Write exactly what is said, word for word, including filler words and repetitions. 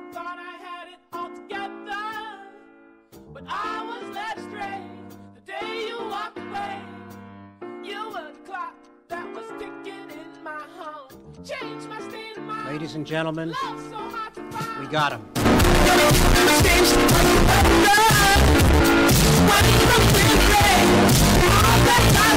thought I had it all together, but I was led astray the day you walked away. You were the clock that was ticking in my heart, changed my state of mind. Ladies and gentlemen, Love so hard to find. we got him. What